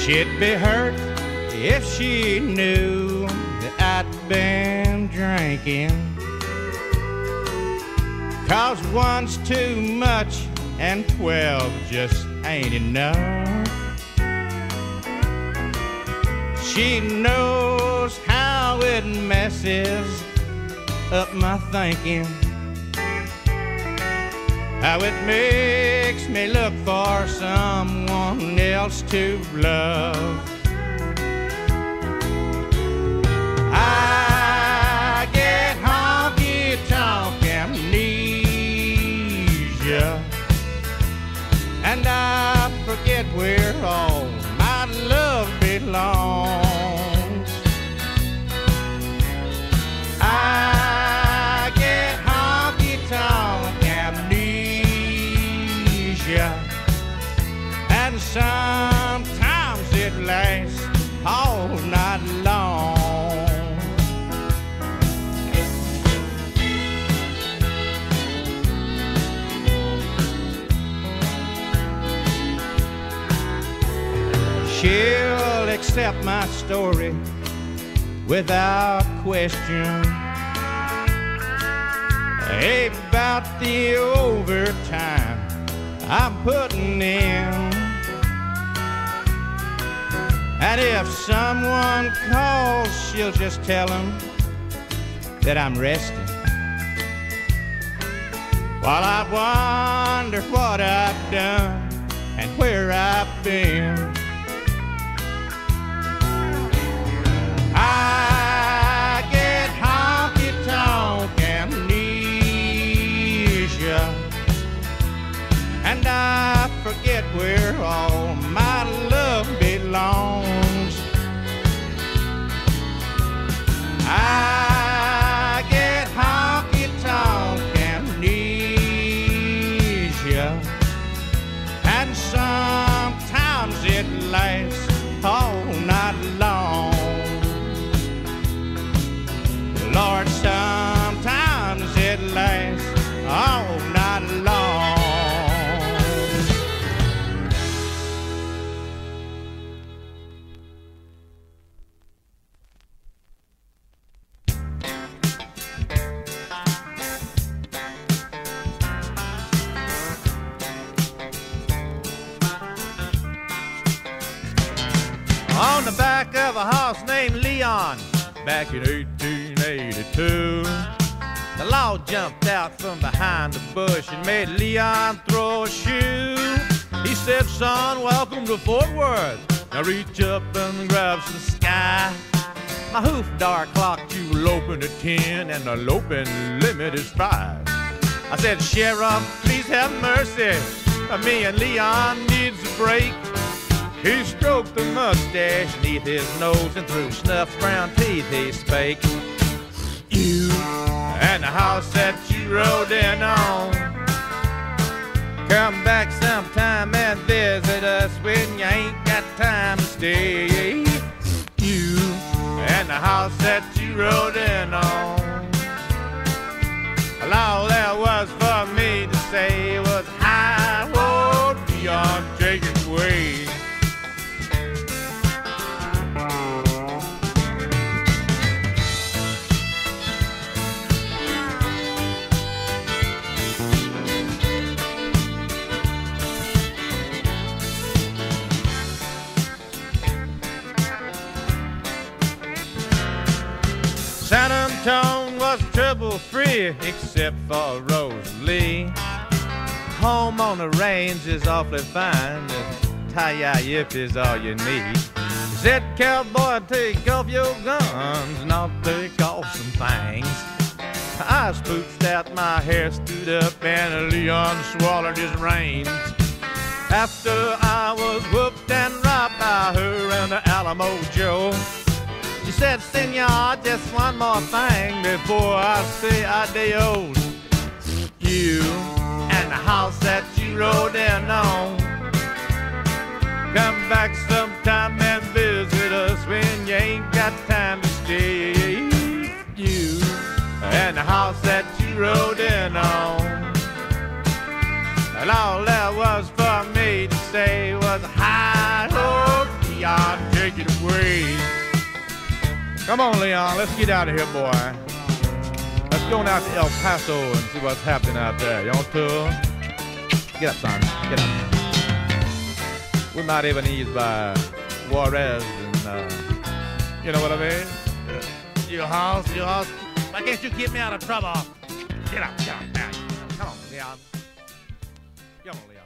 She'd be hurt if she knew that I'd been drinking. 'Cause one's too much and 12 just ain't enough. She knows how it messes up my thinking, how it makes me look for someone else to love. I get honky-tonk amnesia, and I forget where all my love belongs. I get honky-tonk amnesia, and sometimes it lasts all night long. She'll accept my story without question about the overtime I'm putting in. And if someone calls, she'll just tell them that I'm resting, while I wonder what I've done and where I've been. I get honky-tonk amnesia, and I forget where all my love belongs. I get honky-tonk amnesia, and sometimes it lasts all night long. Lord, sometimes it lasts all night long. On the back of a horse named Leon, back in 1882, the law jumped out from behind the bush and made Leon throw a shoe. He said, "Son, welcome to Fort Worth. Now reach up and grab some sky. My hoof dark clocked you loping to 10, and the loping limit is 5. I said, "Sheriff, please have mercy. Me and Leon needs a break." He stroked the mustache beneath his nose, and through snuffed brown teeth he spake, "You and the house that you rode in on, come back sometime and visit us when you ain't got time to stay. You and the house that you rode in on." All there was for me to say was, "High road beyond Jacob's Way." San Antone was trouble-free except for Rosalie. Home on the range is awfully fine. Tie-ya yip is all you need. He said, "Cowboy, take off your guns and I'll take off some things." I spooched out, my hair stood up, and Leon swallowed his reins. After I was whooped and robbed by her and the Alamo Joe, she said, "Senor, just one more thing before I say adios. You and the house that you rode in on, come back sometime and visit us when you ain't got time to stay. You and the house that you rode in on." And all there was for me to say was, "High road beyond take it away. Come on, Leon, let's get out of here, boy. Let's go out to El Paso and see what's happening out there. You on tour? Get up, son. Get up. We might even ease by Juarez and, you know what I mean? Your house. Why can't you keep me out of trouble? Get up now. Come on, Leon. Come on, Leon.